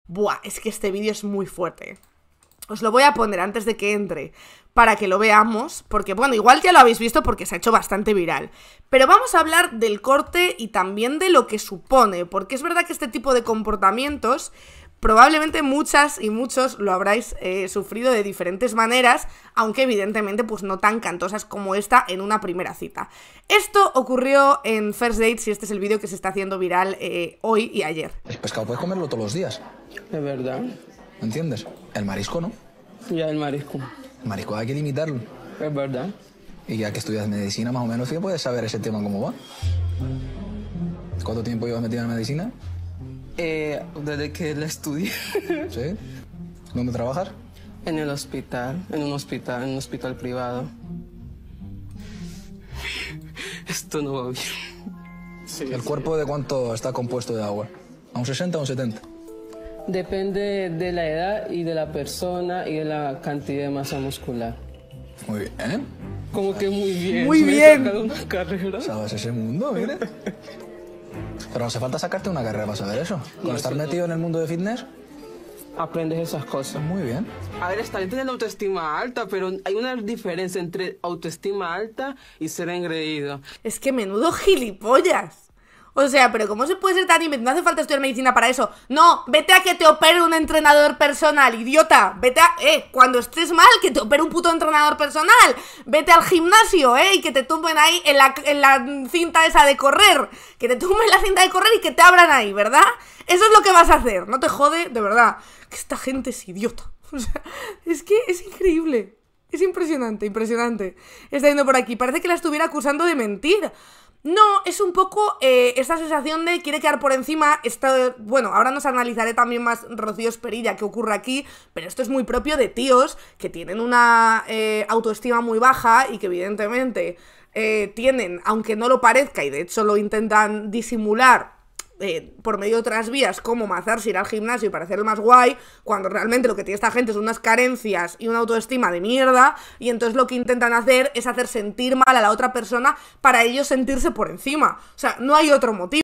Buah, es que este vídeo es muy fuerte. Os lo voy a poner antes de que entre para que lo veamos, porque bueno, igual ya lo habéis visto porque se ha hecho bastante viral. Pero vamos a hablar del corte y también de lo que supone, porque es verdad que este tipo de comportamientos probablemente muchas y muchos lo habráis sufrido de diferentes maneras, aunque evidentemente pues no tan cantosas como esta en una primera cita. Esto ocurrió en First Dates y este es el vídeo que se está haciendo viral hoy y ayer. El pescado puedes comerlo todos los días. Es verdad. ¿Entiendes? El marisco no. Ya el marisco. El marisco hay que limitarlo. Es verdad. Y ya que estudias medicina más o menos, ya puedes saber ese tema cómo va. ¿Cuánto tiempo llevas metido en medicina? Desde que la estudié. ¿Sí? ¿Dónde trabajas? En el hospital, en un hospital privado. Esto no va bien. Sí, ¿El cuerpo de cuánto está compuesto de agua? ¿A un 60 o un 70? Depende de la edad y de la persona y de la cantidad de masa muscular. Muy bien, ¿eh? Como que muy bien. Muy Me he bien. sacado una carrera. ¿Sabes ese mundo, mire? Pero no hace falta sacarte una carrera para saber eso. Con estar metido en el mundo de fitness, Aprendes esas cosas. muy bien. A ver, está bien tener la autoestima alta, pero hay una diferencia entre autoestima alta y ser engreído. Es que menudo gilipollas. O sea, pero ¿cómo se puede ser tan imbécil? No hace falta estudiar medicina para eso. No, vete a que te opere un entrenador personal, idiota. Vete a... cuando estés mal, que te opere un puto entrenador personal. Vete al gimnasio, y que te tumben ahí en la cinta esa de correr. Que te tumben la cinta de correr y que te abran ahí, ¿verdad? Eso es lo que vas a hacer, no te jode, de verdad. Que esta gente es idiota. O sea, es que es increíble. Es impresionante, impresionante. Está yendo por aquí, parece que la estuviera acusando de mentir. No, es un poco esta sensación de quiere quedar por encima. Bueno, ahora nos analizaré también más Rocío Esperilla qué ocurre aquí, pero esto es muy propio de tíos que tienen una autoestima muy baja y que evidentemente tienen, aunque no lo parezca y de hecho lo intentan disimular por medio de otras vías como mazarse, ir al gimnasio y parecer el más guay, cuando realmente lo que tiene esta gente son unas carencias y una autoestima de mierda, y entonces lo que intentan hacer es hacer sentir mal a la otra persona para ellos sentirse por encima. O sea, no hay otro motivo.